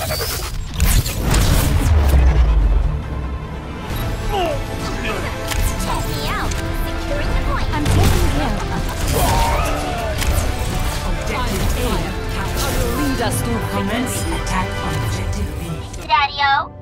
Check me out. Securing the point. I'm taking care of them. Objective A. Lead us to commence attack on objective B. Daddy-o.